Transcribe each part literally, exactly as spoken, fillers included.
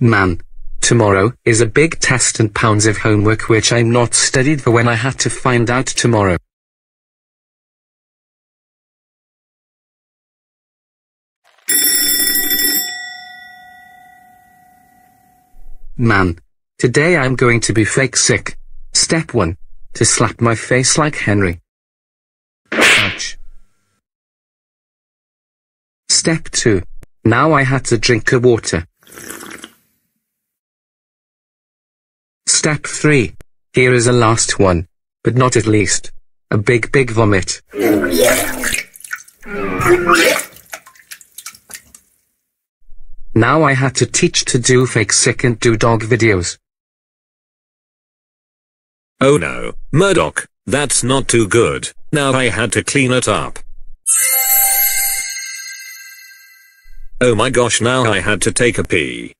Man. Tomorrow is a big test and pounds of homework which I'm not studied for when I had to find out tomorrow. Man. Today I'm going to be fake sick. Step one. To slap my face like Henry. Ouch. Step two. Now I had to drink a water. Step three. Here is a last one, but not at least. A big big vomit. Now I had to teach to do fake sick and do dog videos. Oh no, Murdoc, that's not too good. Now I had to clean it up. Oh my gosh, now I had to take a pee.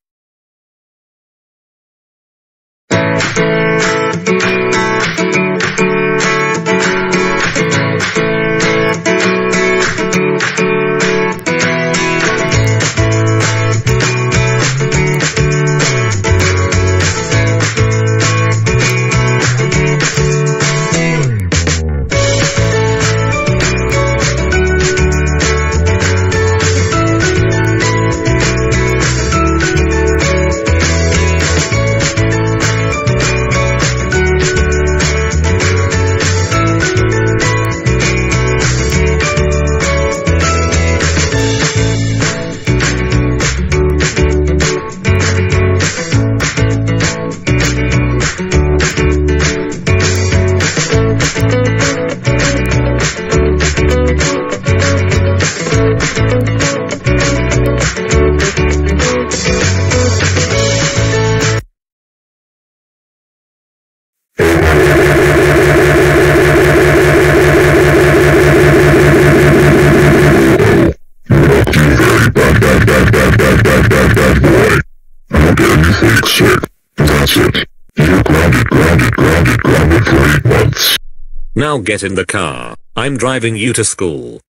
Now get in the car. I'm driving you to school.